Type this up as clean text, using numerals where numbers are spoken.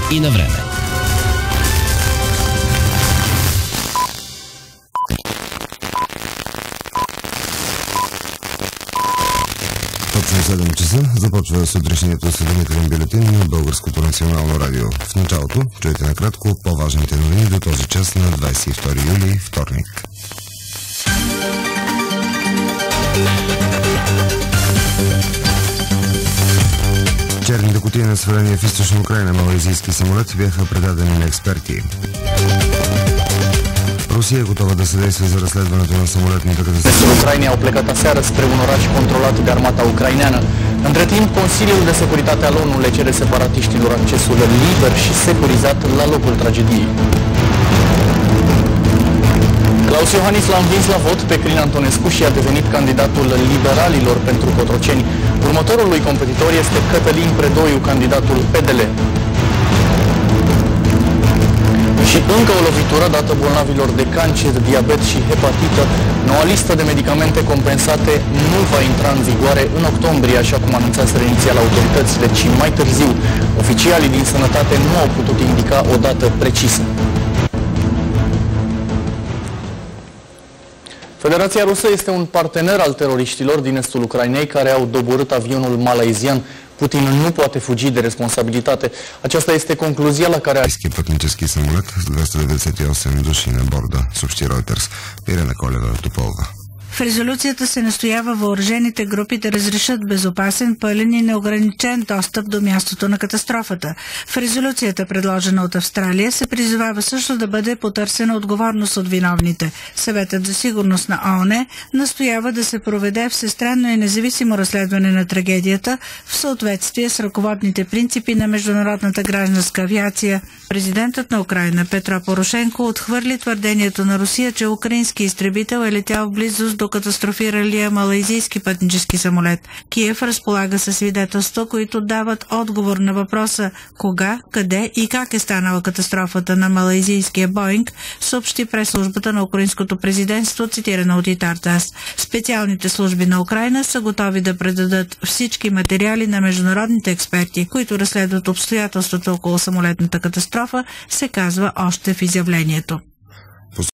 и на време. Точно 7 часа започва сутрешният осведомителен бюлетин на Българското национално радио. В началото чуйте накратко по-важните новини до този час на 22 юли, вторник. Черните кутии на сваления в източна Украйна малайзийски самолет бяха предадени на експерти. Rusia e готова да съдейства за разследването на самолетната катастрофă. Ucraina au plecat aseară spre un oraș controlat de armata ucraineană. Între timp, Consiliul de Securitate al ONU le cere separatiștilor accesul liber și securizat la locul tragediei. Claus Iohannis l-a învins la vot pe Crin Antonescu și a devenit candidatul liberalilor pentru Cotroceni. Următorul lui competitor este Cătălin Predoiu, candidatul PDL. Și încă o lovitură dată bolnavilor de cancer, diabet și hepatită. Noua listă de medicamente compensate nu va intra în vigoare în octombrie, așa cum anunțaseră inițial autoritățile, ci mai târziu. Oficialii din sănătate nu au putut indica o dată precisă. Federația Rusă este un partener al teroriștilor din estul Ucrainei care au doborât avionul malaizian. Putin nu poate fugi de responsabilitate. Aceasta este concluzia la care... Пътнически самолет с 298 души на борда, съобщи Reuters. Ирена Колева-Топова. В резолюцията се настоява въоръжените групи да разрешат безопасен, пълен и неограничен достъп до мястото на катастрофата. В резолюцията, предложена от Австралия, се призовава също да бъде потърсена отговорност от виновните. Съветът за сигурност на ООН настоява да се проведе всестранно и независимо разследване на трагедията в съответствие с ръководните принципи на международната гражданска авиация. Президентът на Украйна Петро Порошенко отхвърли твърдението на Русия, че украински изтребител е летял в близост до катастрофиралия малайзийски пътнически самолет. Киев разполага със свидетелства, които дават отговор на въпроса кога, къде и как е станала катастрофата на малайзийския Боинг, съобщи прес-службата на украинското президентство, цитирана от Итартас. Специалните служби на Украйна са готови да предадат всички материали на международните експерти, които разследват обстоятелствата около самолетната катастрофа, се казва още в изявлението.